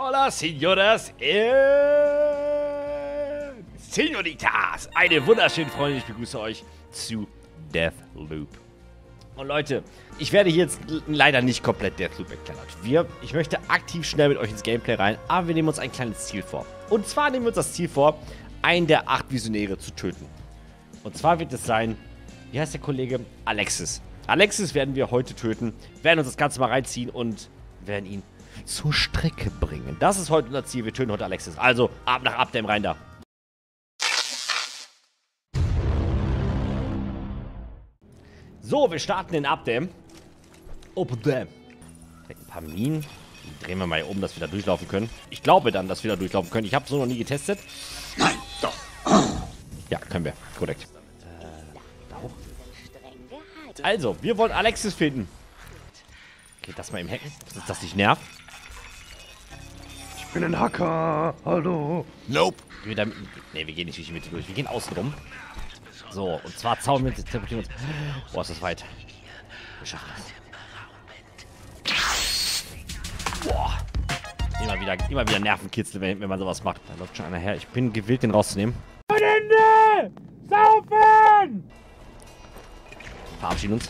Hola, Señoras Señoritas. Eine wunderschöne Freunde, ich begrüße euch zu Deathloop. Und Leute, ich werde hier jetzt leider nicht komplett Deathloop erklären. Ich möchte aktiv schnell mit euch ins Gameplay rein, aber wir nehmen uns ein kleines Ziel vor. Und zwar nehmen wir uns das Ziel vor, einen der 8 Visionäre zu töten. Und zwar wird es sein, wie heißt der Kollege? Alexis. Alexis werden wir heute töten, werden uns das Ganze mal reinziehen und werden ihn zur Strecke bringen. Das ist heute unser Ziel, wir töten heute Alexis. Also, ab nach Abdam rein da. So, wir starten in Abdam. Open Dam. Ein paar Minen. Die drehen wir mal hier oben, dass wir da durchlaufen können. Ich glaube dann, dass wir da durchlaufen können. Ich habe es so noch nie getestet. Nein, doch. Ja, können wir. Korrekt. Da hoch. Also, wir wollen Alexis finden. Okay, das mal im Hacken. Dass das nicht nervt. Ich bin ein Hacker. Hallo. Nope. Ne, wir gehen nicht durch die Mitte durch. Wir gehen außen rum. So, und zwar zaubern wir uns. Boah, ist das weit. Wir schaffen das. Boah. Immer wieder Nervenkitzel, wenn man sowas macht. Da läuft schon einer her. Ich bin gewillt, den rauszunehmen. Ende! Saufen! Verabschieden uns.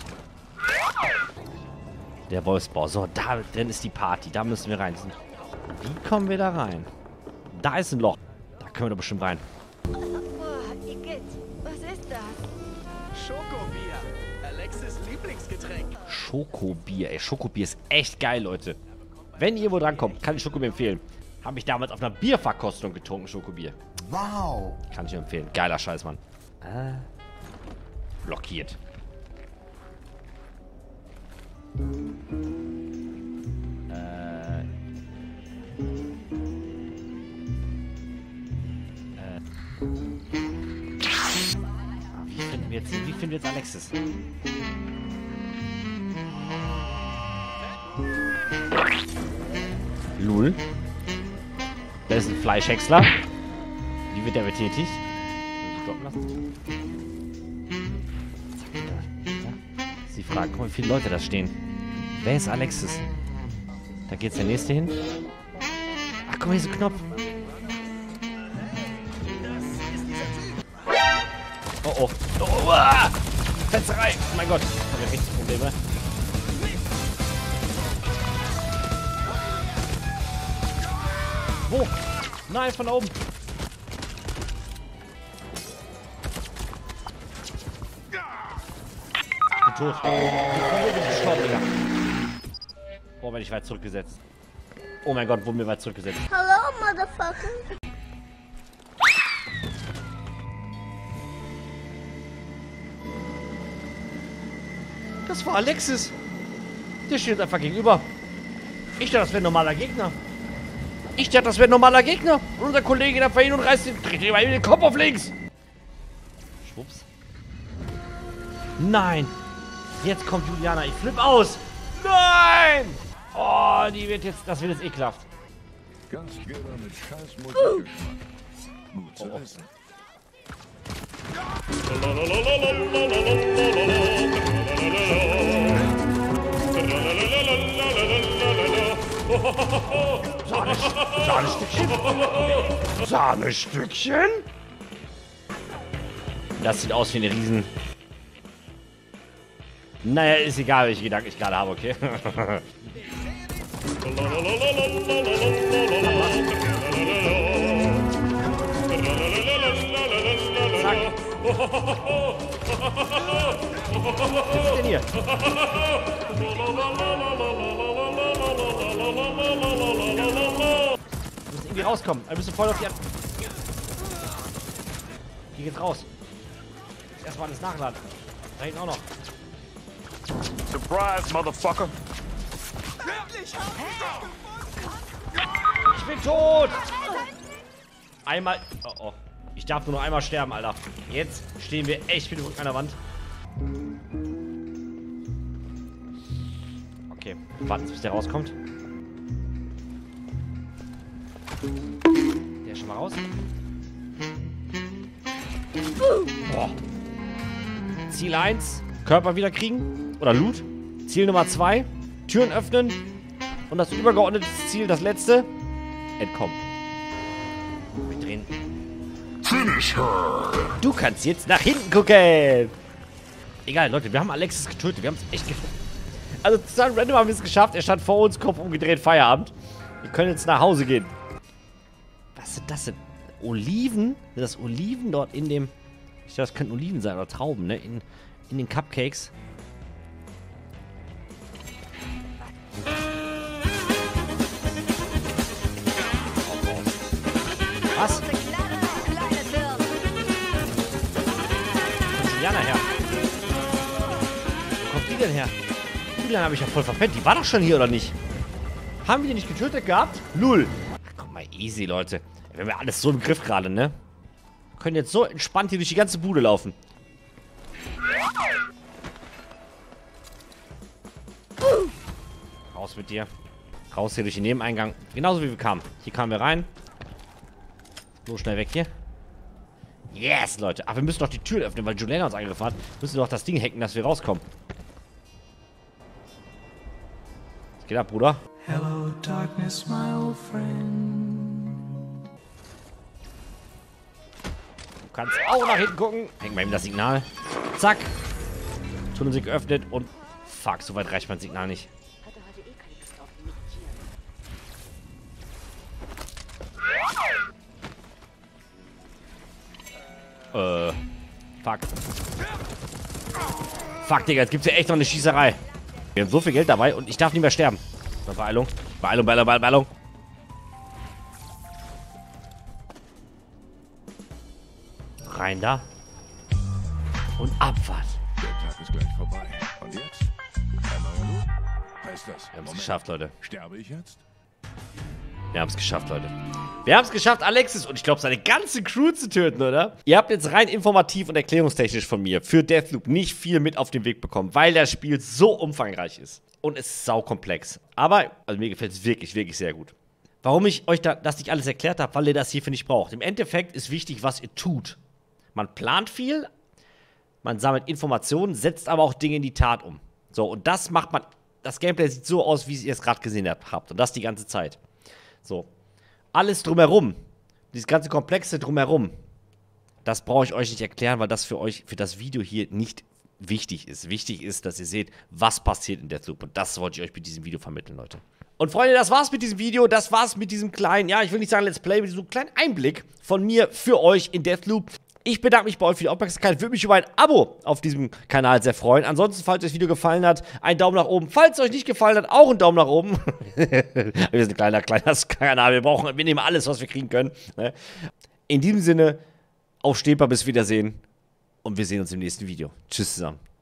Der Wolfsbau. So, da drin ist die Party. Da müssen wir rein. Wie kommen wir da rein? Da ist ein Loch. Da können wir doch bestimmt rein. Boah, Igitt. Was ist das? Schokobier. Alexis Lieblingsgetränk. Schokobier. Ey, Schokobier ist echt geil, Leute. Wenn ihr wo drankommt, kann ich Schokobier empfehlen. Habe ich damals auf einer Bierverkostung getrunken, Schokobier. Wow. Kann ich empfehlen. Geiler Scheiß, Mann. Blockiert. Wie finden wir jetzt Alexis? Lul. Da ist ein Fleischhäcksler. Wie wird der betätigt? Stoppen lassen. Zack, ja. Das ist die Frage. Guck mal, wie viele Leute da stehen. Wer ist Alexis? Da geht der nächste hin. Ach, guck mal, hier ist ein Knopf. Oh, oh. Oh, ah! Fetzerei! Oh mein Gott. Ich habe ja richtig Probleme. Wo? Nein, von da oben. Ich bin tot. Ich bin gestorben, Digga. Boah, werde ich weit zurückgesetzt. Oh mein Gott, wurden wir weit zurückgesetzt. Hello, motherfucker. Das war Alexis. Der steht einfach gegenüber. Ich dachte, das wäre ein normaler Gegner. Und unser Kollege da hin und dreht ihm den Kopf auf links. Schwupps. Nein. Jetzt kommt Juliana. Ich flippe aus. Nein. Oh, das wird jetzt ekelhaft. Ganz gerne mit scheiß Musikgeschmack. Gut zu essen. Sahnestückchen? Das sieht aus wie eine Riesen... Naja, ist egal, welche Gedanken ich gerade habe, okay? Zack. Was ist denn hier? Wir müssen irgendwie rauskommen. Wir müssen voll auf die... Hier geht's raus. Erstmal alles nachladen. Da hinten auch noch. Surprise, Motherfucker! Ich bin tot! Einmal... Oh, oh. Ich darf nur noch einmal sterben, Alter. Jetzt stehen wir echt mit dem Rücken an der Wand. Okay, warten, bis der rauskommt. Der ist schon mal raus. Boah. Ziel 1, Körper wieder kriegen. Oder Loot. Ziel Nummer 2, Türen öffnen. Und das übergeordnete Ziel, das letzte, entkommen. Wir drehen. Du kannst jetzt nach hinten gucken. Egal, Leute, wir haben Alexis getötet. Wir haben es echt getötet. Also zusammen random haben wir es geschafft. Er stand vor uns, Kopf umgedreht, Feierabend. Wir können jetzt nach Hause gehen. Was sind das denn? Oliven? Sind das Oliven dort in dem... Ich glaube, das könnten Oliven sein oder Trauben, ne? In den Cupcakes. Was? Wo kommt Jana her? Wo kommt die denn her? Die lange habe ich ja voll verpennt. Die war doch schon hier, oder nicht? Haben wir die nicht getötet gehabt? Null. Ach, komm mal, easy, Leute. Wir haben ja alles so im Griff gerade, ne? Wir können jetzt so entspannt hier durch die ganze Bude laufen. Raus mit dir. Raus hier durch den Nebeneingang. Genauso wie wir kamen. Hier kamen wir rein. So, schnell weg hier. Yes, Leute. Ach, wir müssen doch die Tür öffnen, weil Juliana uns angegriffen hat. Müssen wir doch das Ding hacken, dass wir rauskommen. Was geht ab, Bruder? Hello, darkness, my old friend. Du kannst auch nach hinten gucken. Hängen wir ihm das Signal. Zack. Tunnel sind geöffnet und... Fuck, so weit reicht mein Signal nicht. Fuck. Fuck, Digga, jetzt gibt's ja echt noch eine Schießerei. Wir haben so viel Geld dabei und ich darf nicht mehr sterben. So, Beeilung. Beeilung, Beeilung, Beeilung, Beeilung. Rein da. Und Abfahrt. Der Tag ist gleich vorbei. Und jetzt? Ein neuer Loop? Heißt das? Wir haben es geschafft, Leute. Sterbe ich jetzt? Wir haben es geschafft, Leute. Wir haben es geschafft, Alexis und ich glaube, seine ganze Crew zu töten, oder? Ihr habt jetzt rein informativ und erklärungstechnisch von mir für Deathloop nicht viel mit auf den Weg bekommen, weil das Spiel so umfangreich ist. Und es ist saukomplex. Aber, also mir gefällt es wirklich, wirklich sehr gut. Warum ich euch das nicht alles erklärt habe, weil ihr das hierfür nicht braucht. Im Endeffekt ist wichtig, was ihr tut. Man plant viel, man sammelt Informationen, setzt aber auch Dinge in die Tat um. So, und das macht man, das Gameplay sieht so aus, wie ihr es gerade gesehen habt. Und das die ganze Zeit. So. Alles drumherum, dieses ganze Komplexe drumherum, das brauche ich euch nicht erklären, weil das für euch, für das Video hier nicht wichtig ist. Wichtig ist, dass ihr seht, was passiert in Deathloop. Und das wollte ich euch mit diesem Video vermitteln, Leute. Und Freunde, das war's mit diesem Video. Das war's mit diesem kleinen, ja, ich will nicht sagen Let's Play, mit diesem kleinen Einblick von mir für euch in Deathloop. Ich bedanke mich bei euch für die Aufmerksamkeit. Würde mich über ein Abo auf diesem Kanal sehr freuen. Ansonsten, falls euch das Video gefallen hat, einen Daumen nach oben. Falls es euch nicht gefallen hat, auch einen Daumen nach oben. Wir sind ein kleiner Kanal. Wir nehmen alles, was wir kriegen können. In diesem Sinne, auf Stehbar, bis Wiedersehen. Und wir sehen uns im nächsten Video. Tschüss zusammen.